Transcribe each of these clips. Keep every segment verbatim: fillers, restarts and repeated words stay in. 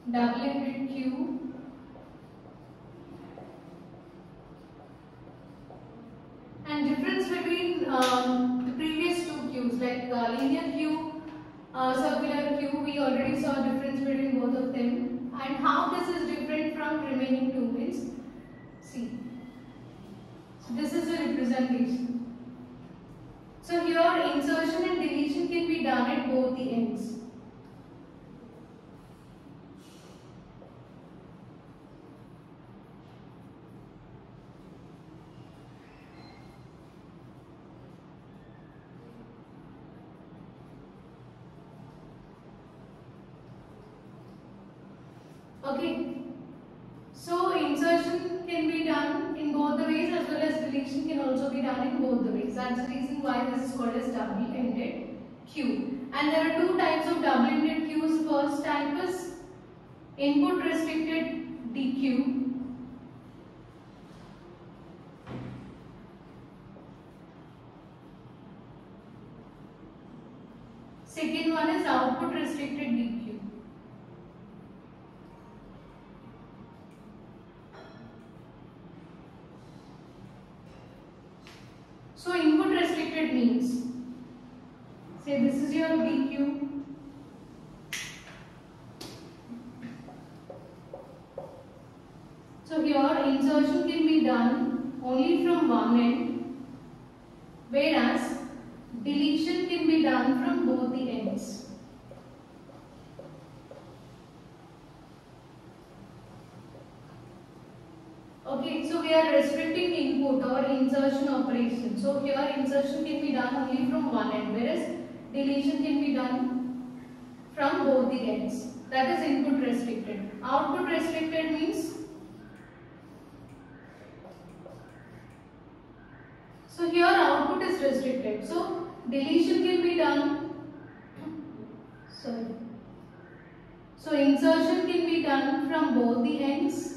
double-ended queue, and difference between um, the previous two queues, like uh, linear queue, uh, circular queue, we already saw difference between both of them, and how this is different from remaining two means. See, so this is the representation. So here insertion and deletion can be done at both the ends. Okay, so insertion can be done in both the ways as well as deletion can also be done in both the ways. That's the reason why this is called as double-ended queue. And there are two types of double-ended queues. First type is input restricted D Q. Second one is output restricted D Q. So input restricted means, say this is your D Q, so here insertion can be done only from one end, whereas deletion can be done from both the ends. Okay, so we are restricting input or insertion operation. So here insertion can be done only from one end, whereas deletion can be done from both the ends. That is input restricted. Output restricted means, so here output is restricted. So deletion can be done. Sorry. So insertion can be done from both the ends.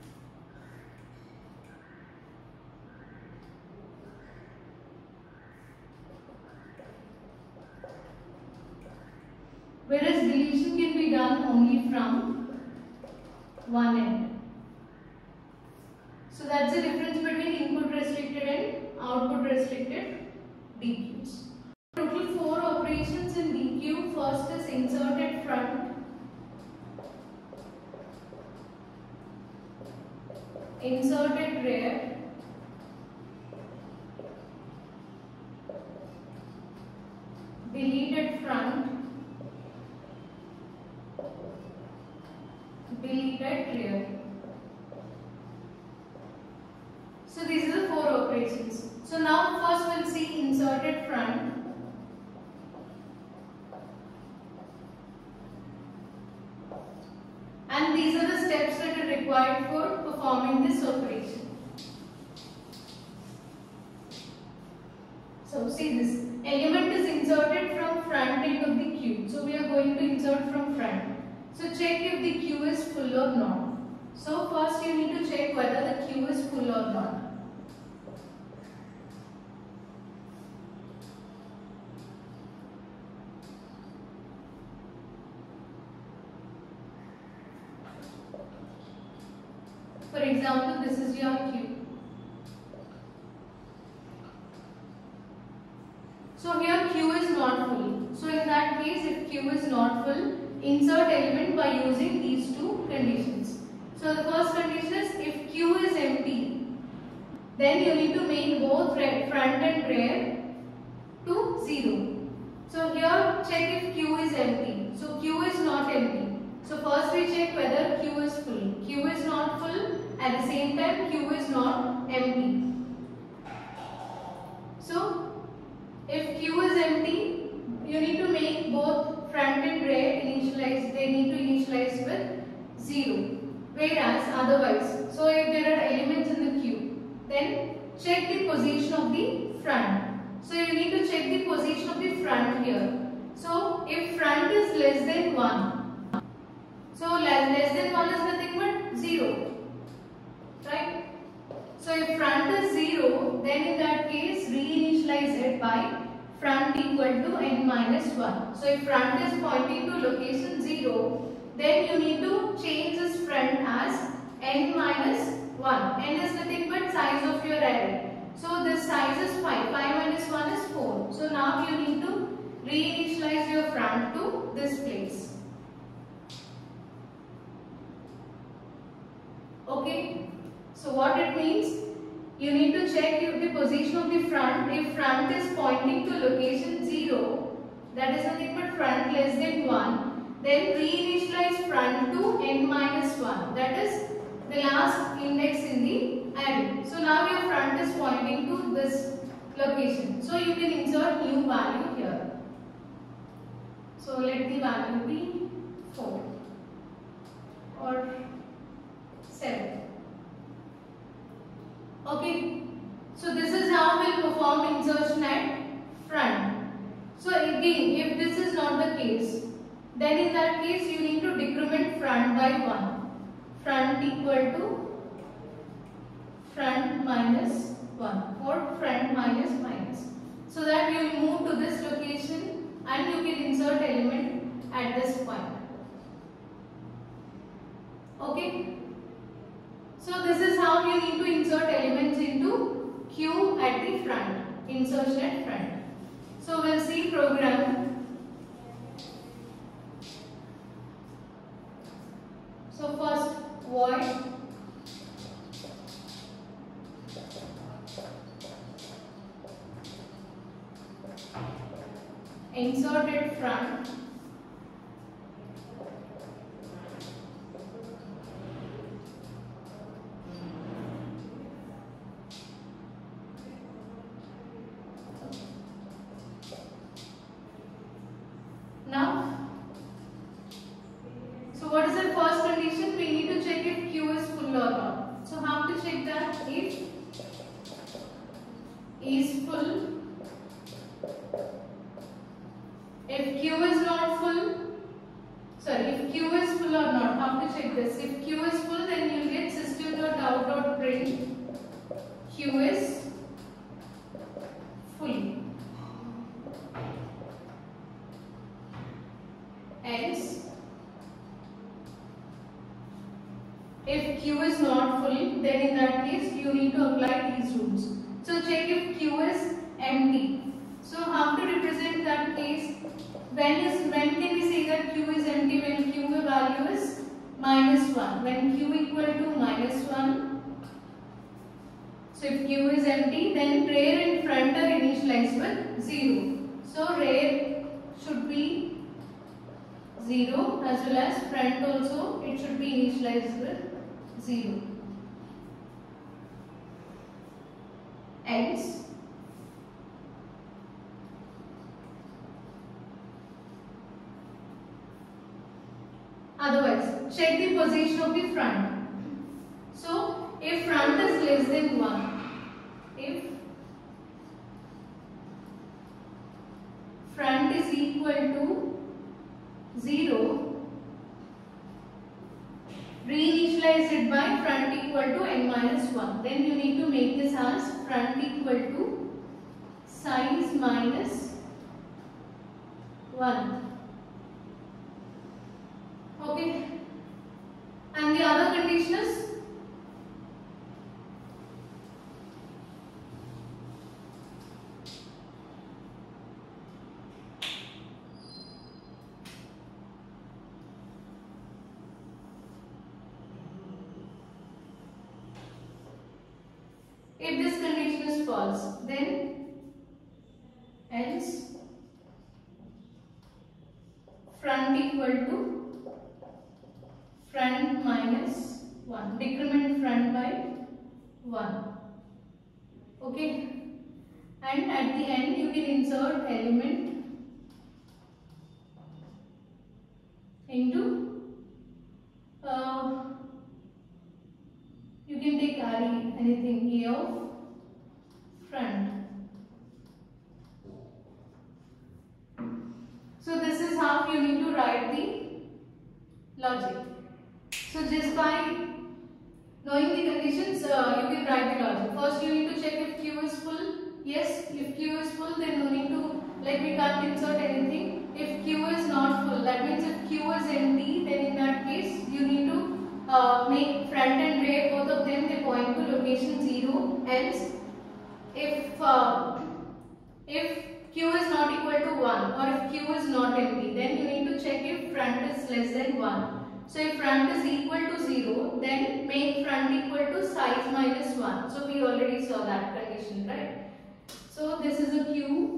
Whereas deletion can be done only from one end. So that's the difference between input restricted and output restricted D Qs. Total four operations in D Q. First is insert at front, insert at rear, delete at front, delete at rear. So these are the four operations. So now first we'll see insert at front. And these are the steps that are required for performing this operation. So see this, element is inserted from front end of the queue. So we are going to insert from front. So check if the queue is full or not. So first you need to check whether the queue is full or not. For example, this is your queue. So here queue is not full. So in that case, if queue is not full, insert element by using these two conditions. So the first condition is if queue is empty, then you need to make both front and rear to zero. So here check if queue is empty. So queue is not empty. So first we check whether queue is full. Queue is not full, at the same time queue is not empty. So if queue is empty, you need to make both front and rear initialize, they need to initialize with zero. Whereas otherwise, so if there are elements in the queue, then check the position of the front. So you need to check the position of the front here. So if front is less than one, so less than one is nothing but zero, right? So if front is zero, then in that case re-initialize it by front equal to n minus one. So if front is pointing to location zero, then you need to change this front as n minus one. N is nothing but size of your array. So this size is five. five minus one is four. So now you need to reinitialize your front to this place. Okay. So what it means? You need to check if the position of the front. If front is pointing to location zero, that is nothing but front less than one, then reinitialize front to n minus one. That is the last index in the array. So now your front is pointing to this location. So you can insert new value here. So let the value be four or seven. Okay. So this is how we will perform insertion at front. So again, if this is not the case, then in that case you need to decrement front by one. Front equal to front minus one or front minus minus. So that you will move to this location and you can insert element at this point. Okay. So this is how you need to insert elements into queue at the front. Insertion at front. So we'll see program. So first void inserted front now. So what is the first condition? We need to check if queue is full or not. So how to check that? If is full, if queue is not full, sorry, if queue is full or not, how to check this? If queue is full, then you get system.out.print queue is full. Else, if queue is not full, then in that case you need to apply these rules. So check if queue is empty. So how to represent that case? When is when can we say that queue is empty? When queue value is minus one. When queue equal to minus one. So if queue is empty, then rear and front are initialized with zero. So rear should be zero as well as front also it should be initialized with zero. Else otherwise check the position of the front. So if front is less than one, if front is equal to zero, reinitialize it by front equal to n minus one. Then you need to make this as front equal to size minus one. Okay. And the other condition is if this condition is false, then else front equal to front minus one. Decrement front by one. Okay. And at the end you can insert element into uh, you can take R E, anything, A of front. So this is how you need to write the logic. So just by knowing the conditions, uh, you can write the logic. First you need to check if queue is full. Yes, if queue is full, then no need to, like we can't insert anything. If queue is not full, that means if queue is empty, then in that else if uh, if Q is not equal to one or if Q is not empty, then you need to check if front is less than one. So if front is equal to zero, then make front equal to size minus one. So we already saw that condition, right? So this is a Q.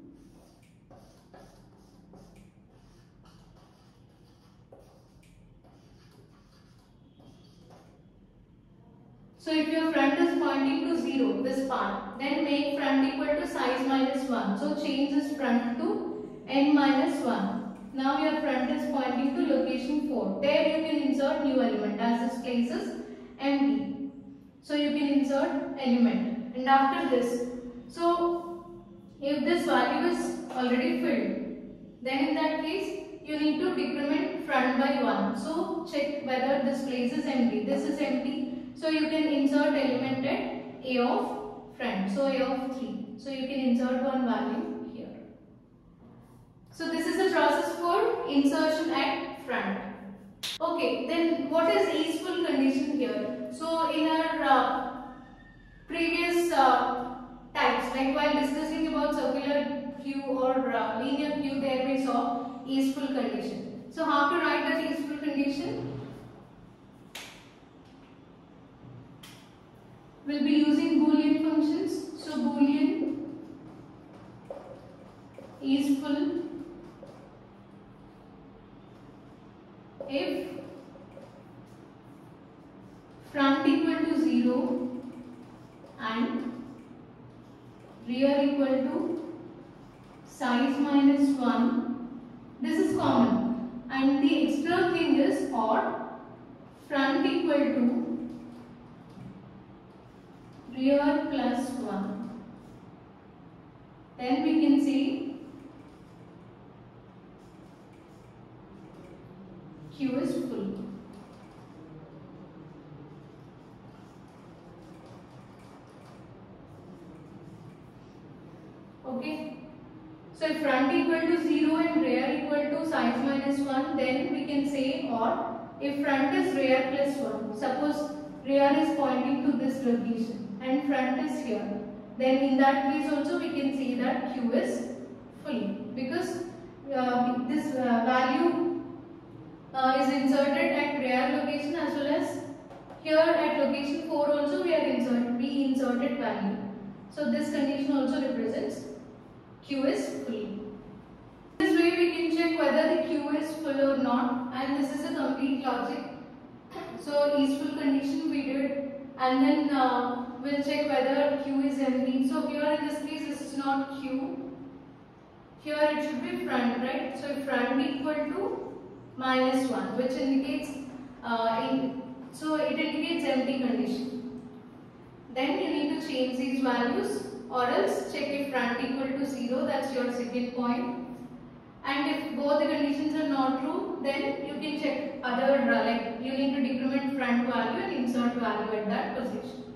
So if your front is pointing to zero, this part, then make front equal to size minus one. So change this front to n minus one. Now your front is pointing to location four. There you can insert new element as this place is empty. So you can insert element. And after this, so if this value is already filled, then in that case you need to decrement front by one. So check whether this place is empty. This is empty. So you can insert element at A of front. So A of three. So you can insert one value here. So this is the process for insertion at front. Okay, then what is easeful condition here? So in our uh, previous uh, types, like while discussing about circular Q or uh, linear Q, there we saw easeful condition. So how to write that easeful condition? We'll be using Boolean functions. So Boolean easeful if front equal to zero and rear equal to size minus one. This is common, and the extra thing is or front equal to rear plus one. Then we can say Q is full. Okay. So if front equal to zero and rear equal to size minus one, then we can say or if front is rear plus one. Suppose rear is pointing to this location and front is here, then in that case also we can see that Q is full, because uh, this uh, value uh, is inserted at rear location as well as here at location four also we are insert we inserted value. So this condition also represents Q is full. This way we can check whether the Q is full or not, and this is a complete logic. So easeful condition we did, and then uh, we'll check whether Q is empty. So here in this case this is not Q. Here it should be front, right? So front equal to minus one, which indicates uh, in, so it indicates empty condition. Then you need to change these values, or else check if front equal to zero. That's your second point. And if both the conditions are not true, then you can check other uh, like you need to decrement front value and insert value at that position.